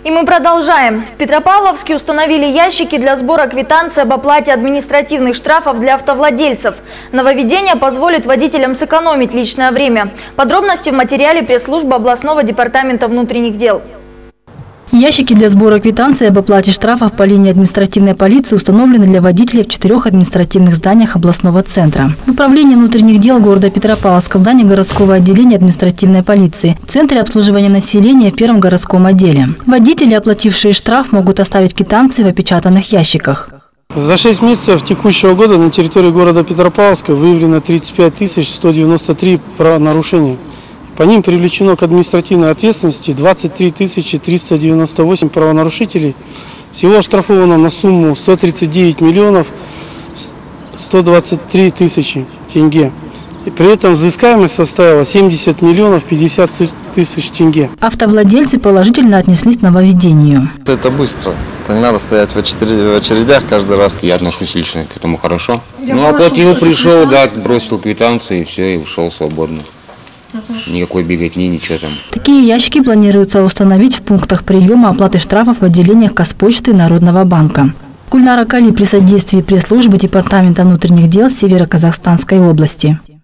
И мы продолжаем. В Петропавловске установили ящики для сбора квитанций об оплате административных штрафов для автовладельцев. Нововведение позволит водителям сэкономить личное время. Подробности в материале пресс-службы областного департамента внутренних дел. Ящики для сбора квитанций об оплате штрафов по линии административной полиции установлены для водителей в 4 административных зданиях областного центра. В управлении внутренних дел города Петропавловска в здании городского отделения административной полиции, в центре обслуживания населения в первом городском отделе. Водители, оплатившие штраф, могут оставить квитанции в опечатанных ящиках. За 6 месяцев текущего года на территории города Петропавловска выявлено 35 193 правонарушения. По ним привлечено к административной ответственности 23 398 правонарушителей. Всего оштрафовано на сумму 139 миллионов 123 тысячи тенге. И при этом взыскаемость составила 70 миллионов 50 тысяч тенге. Автовладельцы положительно отнеслись к нововведению. Это быстро. Это не надо стоять в очередях каждый раз. Я отношусь лично к этому хорошо. Оплатил, пришел, да, бросил квитанции и все, и ушел свободно. Никакой беготни, ничего там. Такие ящики планируется установить в пунктах приема оплаты штрафов в отделениях Казпочты и Народного банка. Гульнара Кали при содействии пресс-службы Департамента внутренних дел Северо-Казахстанской области.